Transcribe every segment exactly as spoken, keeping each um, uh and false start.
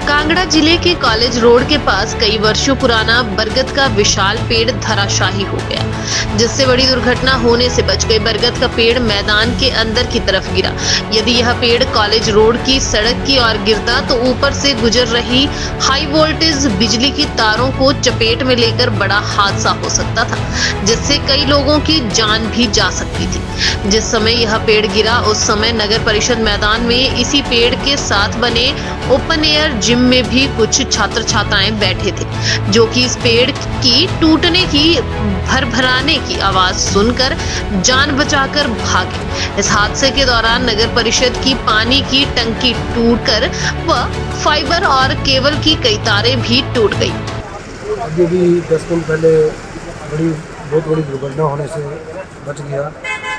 कांगड़ा जिले के college road के पास कई वर्षों पुराना बरगद का विशाल पेड़ धराशायी हो गया, जिससे बड़ी दुर्घटना होने से बच गई। बरगद का पेड़ मैदान के अंदर की तरफ गिरा। यदि यह पेड़ कॉलेज रोड की सड़क की ओर गिरता तो ऊपर से गुजर रही हाई वोल्टेज बिजली की तारों को चपेट में लेकर बड़ा हादसा हो सकता था, जिससे कई लोगों की जान भी जा सकती थी। जिस समय यह पेड़ गिरा उस समय नगर परिषद मैदान में इसी पेड़ के साथ बने ओपन एयर जिम में भी कुछ छात्र छात्राएं बैठे थे, जो कि इस पेड़ की टूटने की भरभराने की आवाज सुनकर जान बचाकर भागे। इस हादसे के दौरान नगर परिषद की पानी की टंकी टूटकर व फाइबर और केबल की कई तारें भी टूट गई। अभी भी दस दिन पहले बड़ी बहुत बड़ी दुर्घटना होने से बच गया।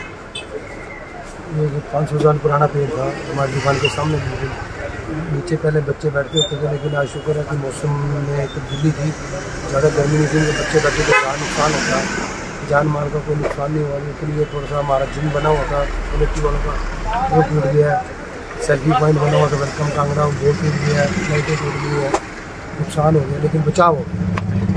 ये पाँच सौ साल पुराना पेड़ था, हमारी दुकान के सामने नीचे पहले बच्चे बैठते होते थे, लेकिन आज शुक्र है कि मौसम में तब्दीली थी, ज़्यादा गर्मी नहीं थी, बच्चे बैठे तो ज़्यादा नुकसान होता, जान माल का कोई नुकसान नहीं हुआ। लेकिन ये थोड़ा सा हमारा जिम बना हुआ था कलेक्टिव वालों का, वो टूट गया है। सेल्फी पॉइंट बना हुआ था वेलकम कांगड़ा, वो टूट गया है, लाइटें टूट गई है, नुकसान हो गया, लेकिन बचाव हो गया।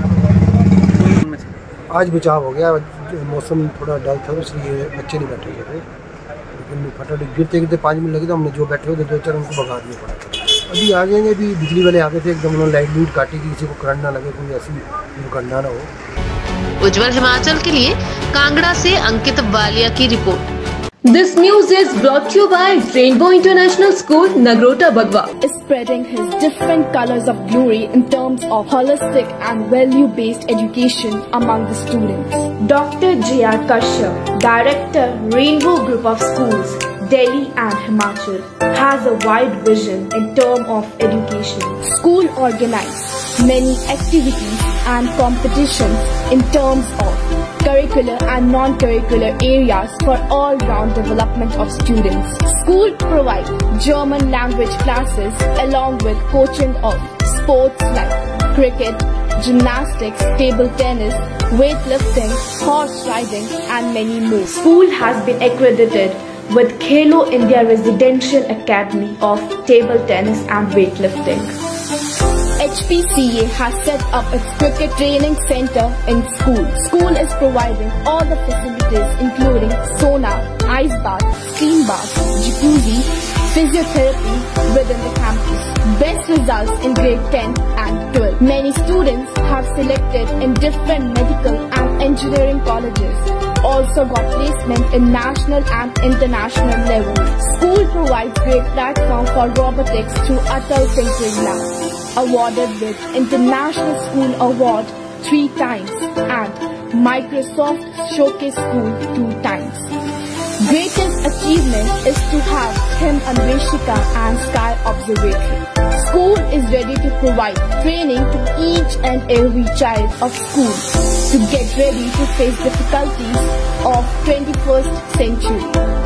आज बचाव हो गया, मौसम थोड़ा डल था इसलिए बच्चे नहीं बैठे हुए थे, लेकिन फटाफट गिरते गिरते पाँच मिनट लगे तो हमने जो बैठे हुए थे दो चार उनको भगा दिया पड़ा। अभी आ जाएंगे, अभी बिजली वाले आ गए थे, एकदम उन्होंने लाइट लूट काटी कि किसी को करंट ना लगे, कोई ऐसी दुर्घटना ना हो। उज्जवल हिमाचल के लिए कांगड़ा से अंकित वालिया की रिपोर्ट। This news is brought to you by Rainbow International School, Nagrota, Bagwa. Is spreading his different colors of glory in terms of holistic and value-based education among the students. Doctor J R Kashyap, Director, Rainbow Group of Schools, Delhi and Himachal, has a wide vision in terms of education. School organizes many activities and competitions in terms of curricular and non-curricular areas for all-round development of students. School provides German language classes along with coaching of sports like cricket, gymnastics, table tennis, weightlifting, horse riding and many more. School has been accredited with Khelo India Residential Academy of Table Tennis and Weightlifting. H P C A has set up its cricket training center in school. School is providing all the facilities including sauna, ice bath, steam bath, jacuzzi, physiotherapy within the campus. Best results in grade ten and twelve. Many students have selected in different medical and engineering colleges. Also got placement in national and international level. School provides great platform for robotics through Atal Tinkering Lab, awarded with International School Award three times and Microsoft Showcase School two times. Greatest achievement is to have Him Anveshika and Sky Observatory. School is ready to provide training to each and every child of school to get ready to face difficulties of twenty-first century.